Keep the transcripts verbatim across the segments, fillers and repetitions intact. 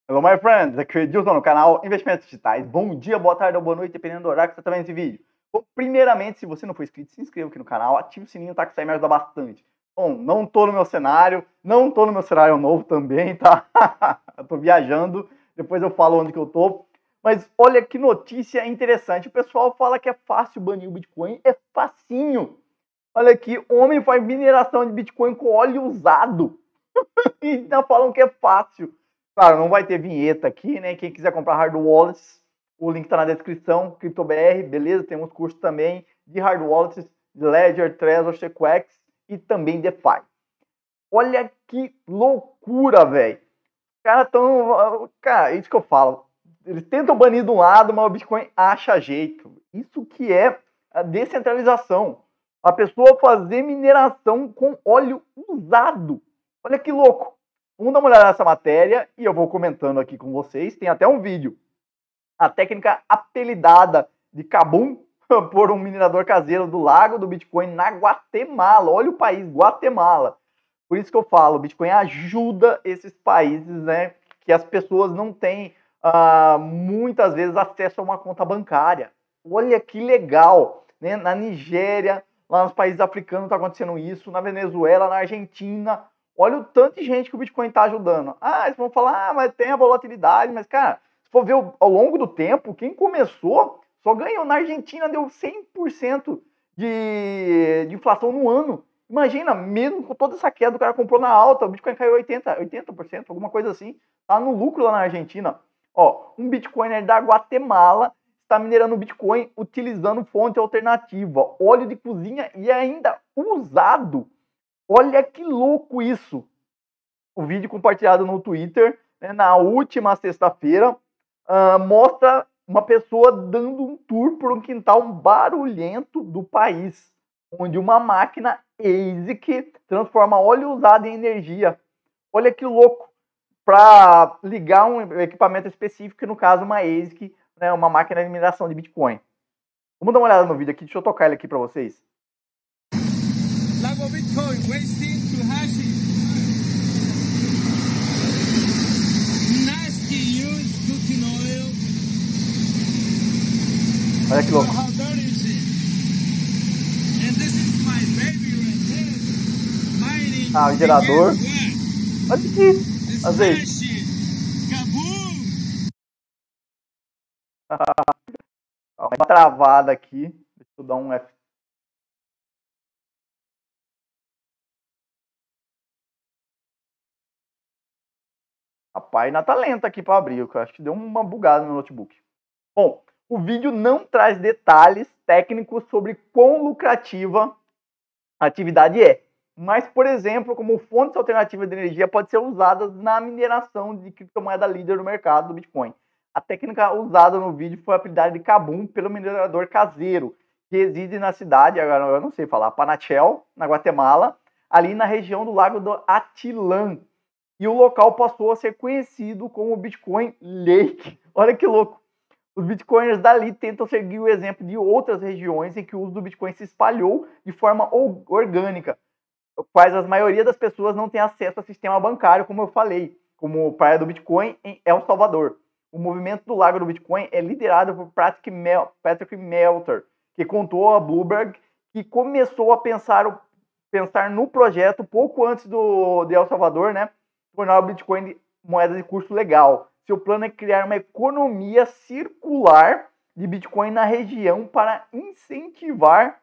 Hello, my friends, aqui é o Edilson no canal Investimentos Digitais. Bom dia, boa tarde ou boa noite, dependendo do horário que você está vendo esse vídeo. Bom, primeiramente, se você não for inscrito, se inscreva aqui no canal, ative o sininho, tá? Que isso aí me ajuda bastante. Bom, não tô no meu cenário, não tô no meu cenário novo também, tá? Eu tô viajando, depois eu falo onde que eu tô. Mas olha que notícia interessante, o pessoal fala que é fácil banir o Bitcoin, é facinho. Olha aqui, homem faz mineração de Bitcoin com óleo usado. E ainda falam que é fácil. Claro, não vai ter vinheta aqui, né? Quem quiser comprar hard wallets, o link tá na descrição, CryptoBR, beleza? Temos curso também de hard wallets, de Ledger, Trezor, Checkwax e também DeFi. Olha que loucura, velho. Os caras tão... Cara, é isso que eu falo. Eles tentam banir de um lado, mas o Bitcoin acha jeito. Isso que é a descentralização. A pessoa fazer mineração com óleo usado. Olha que louco. Vamos dar uma olhada nessa matéria e eu vou comentando aqui com vocês. Tem até um vídeo. A técnica apelidada de Kabum por um minerador caseiro do Lago do Bitcoin na Guatemala. Olha o país, Guatemala. Por isso que eu falo, o Bitcoin ajuda esses países, né? Que as pessoas não têm, uh, muitas vezes, acesso a uma conta bancária. Olha que legal. Né? Na Nigéria, lá nos países africanos está acontecendo isso. Na Venezuela, na Argentina... Olha o tanto de gente que o Bitcoin está ajudando. Ah, eles vão falar, ah, mas tem a volatilidade. Mas, cara, se for ver ao longo do tempo, quem começou só ganhou. Na Argentina deu cem por cento de, de inflação no ano. Imagina, mesmo com toda essa queda, o cara comprou na alta, o Bitcoin caiu oitenta por cento, alguma coisa assim. Tá no lucro lá na Argentina. Ó, um Bitcoiner da Guatemala está minerando Bitcoin utilizando fonte alternativa, óleo de cozinha e ainda usado. Olha que louco isso! O vídeo compartilhado no Twitter, né, na última sexta-feira, uh, mostra uma pessoa dando um tour por um quintal barulhento do país, onde uma máquina A S I C transforma óleo usado em energia. Olha que louco! Para ligar um equipamento específico, no caso uma A S I C, né, uma máquina de mineração de Bitcoin. Vamos dar uma olhada no vídeo aqui, deixa eu tocar ele aqui para vocês. Lago Bitcoin, wasting to hashing. Nasty use cooking oil. Olha que louco. Oh, how dirty is it? And this is my baby right here. Mining. Ah, o gerador. Olha aqui. Às vezes. Uma travada aqui. Deixa eu dar um F. Rapaz, ainda tá lento aqui para abrir, eu acho que deu uma bugada no notebook. Bom, o vídeo não traz detalhes técnicos sobre quão lucrativa a atividade é. Mas, por exemplo, como fontes alternativas de energia pode ser usadas na mineração de criptomoeda líder no mercado do Bitcoin. A técnica usada no vídeo foi apelidada de Kabum pelo minerador caseiro, que reside na cidade, agora eu não sei falar, Panachel, na Guatemala, ali na região do Lago do Atitlán. E o local passou a ser conhecido como Bitcoin Lake. Olha que louco. Os bitcoiners dali tentam seguir o exemplo de outras regiões em que o uso do Bitcoin se espalhou de forma orgânica, quais a maioria das pessoas não tem acesso ao sistema bancário, como eu falei, como Praia do Bitcoin em El Salvador. O movimento do Lago do Bitcoin é liderado por Patrick, Mel Patrick Melter, que contou a Bloomberg que começou a pensar, pensar no projeto pouco antes do, de El Salvador, né? Tornar o Bitcoin moeda de curso legal. Seu plano é criar uma economia circular de Bitcoin na região para incentivar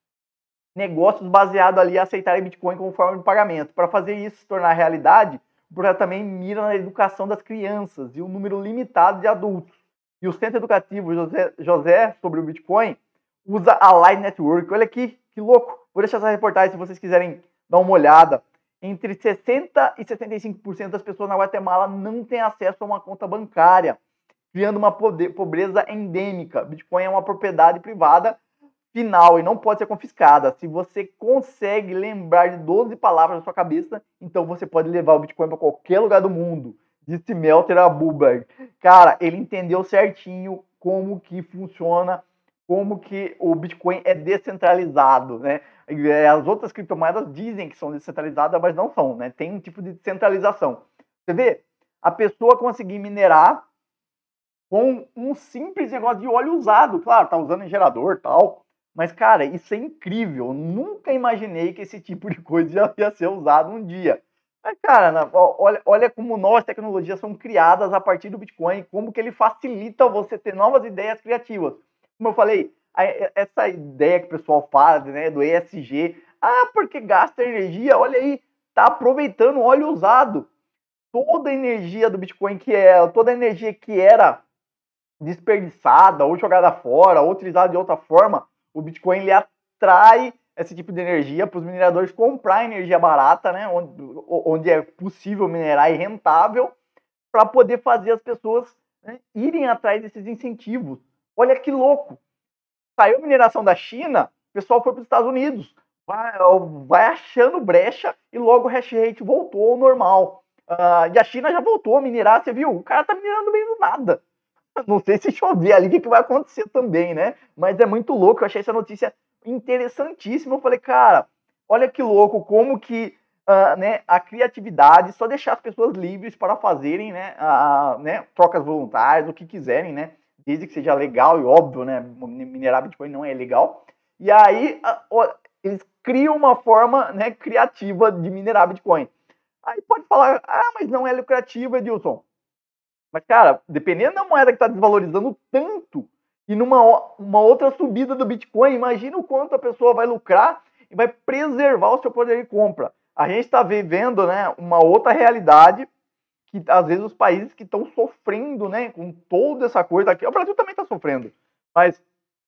negócios baseados ali a aceitarem Bitcoin como forma de pagamento. Para fazer isso se tornar realidade, o projeto também mira na educação das crianças e um número limitado de adultos. E o Centro Educativo José, José sobre o Bitcoin usa a Light Network. Olha aqui, que louco. Vou deixar essa reportagem se vocês quiserem dar uma olhada. Entre sessenta e sessenta e cinco por cento das pessoas na Guatemala não têm acesso a uma conta bancária, criando uma pobreza endêmica. Bitcoin é uma propriedade privada final e não pode ser confiscada. Se você consegue lembrar de doze palavras na sua cabeça, então você pode levar o Bitcoin para qualquer lugar do mundo. Disse Melter a Bloomberg. Cara, ele entendeu certinho como que funciona, como que o Bitcoin é descentralizado, né? As outras criptomoedas dizem que são descentralizadas, mas não são, né? Tem um tipo de descentralização. Você vê, a pessoa conseguir minerar com um simples negócio de óleo usado. Claro, tá usando em gerador e tal, mas, cara, isso é incrível. Eu nunca imaginei que esse tipo de coisa ia, ia ser usado um dia. Mas, cara, na, olha, olha como novas tecnologias são criadas a partir do Bitcoin, como que ele facilita você ter novas ideias criativas. Como eu falei, a, essa ideia que o pessoal fala, né, do E S G, ah, porque gasta energia, olha aí, tá aproveitando óleo usado. Toda a energia do Bitcoin, que é, toda a energia que era desperdiçada, ou jogada fora, ou utilizada de outra forma, o Bitcoin ele atrai esse tipo de energia para os mineradores comprar energia barata, né, onde, onde é possível minerar e rentável, para poder fazer as pessoas, né, irem atrás desses incentivos. Olha que louco! Saiu a mineração da China, o pessoal foi para os Estados Unidos, vai, vai achando brecha e logo o hash rate voltou ao normal. Uh, e a China já voltou a minerar, você viu? O cara tá minerando bem do nada. Não sei se chover ali, o que, que vai acontecer também, né? Mas é muito louco, eu achei essa notícia interessantíssima. Eu falei, cara, olha que louco, como que uh, né, a criatividade, só deixar as pessoas livres para fazerem, né, uh, né, trocas voluntárias, o que quiserem, né? Desde que seja legal e óbvio, né? Minerar Bitcoin não é legal. E aí, uh, eles criam uma forma, né, criativa de minerar Bitcoin. Aí pode falar, ah, mas não é lucrativo, Edilson. Mas, cara, dependendo da moeda que está desvalorizando tanto, e numa uma outra subida do Bitcoin, imagina o quanto a pessoa vai lucrar e vai preservar o seu poder de compra. A gente está vivendo, né, uma outra realidade, que às vezes os países que estão sofrendo, né, com toda essa coisa aqui, o Brasil também está sofrendo, mas,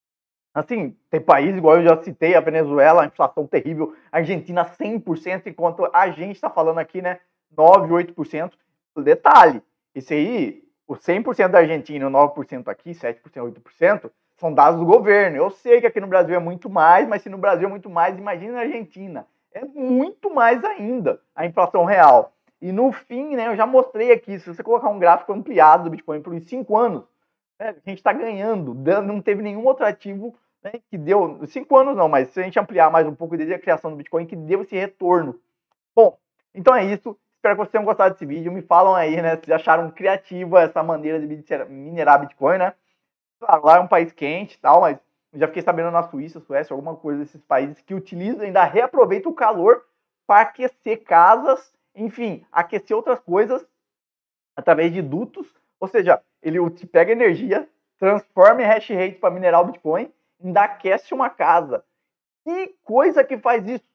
assim, tem países, igual eu já citei, a Venezuela, a inflação terrível, a Argentina cem por cento, enquanto a gente está falando aqui, né, nove, oito por cento. Detalhe, esse aí, o cem por cento da Argentina e o nove por cento aqui, sete por cento, oito por cento, são dados do governo. Eu sei que aqui no Brasil é muito mais, mas se no Brasil é muito mais, imagina na Argentina. É muito mais ainda a inflação real. E no fim, né, eu já mostrei aqui, se você colocar um gráfico ampliado do Bitcoin por uns cinco anos, né, a gente está ganhando, não teve nenhum outro ativo, né, que deu, cinco anos não, mas se a gente ampliar mais um pouco desde a criação do Bitcoin, que deu esse retorno. Bom, então é isso. Espero que vocês tenham gostado desse vídeo. Me falam aí, né, se acharam criativa essa maneira de minerar Bitcoin, né? Claro, lá é um país quente e tal, mas eu já fiquei sabendo na Suíça, Suécia, alguma coisa desses países que utilizam, ainda reaproveitam o calor para aquecer casas, enfim, aquecer outras coisas através de dutos. Ou seja, ele pega energia, transforma em hash rate para minerar o Bitcoin, ainda aquece uma casa. Que coisa que faz isso?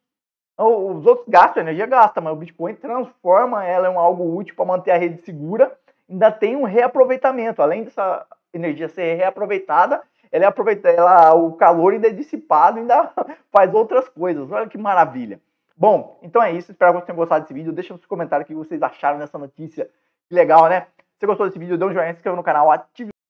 Os outros gastam, a energia gasta, mas o Bitcoin transforma ela em algo útil para manter a rede segura. Ainda tem um reaproveitamento. Além dessa energia ser reaproveitada, ela é aproveitada, ela, o calor ainda é dissipado, ainda faz outras coisas. Olha que maravilha. Bom, então é isso. Espero que vocês tenham gostado desse vídeo. Deixa nos comentários o que vocês acharam dessa notícia. Que legal, né? Se você gostou desse vídeo, dê um joinha, se inscreva no canal, ative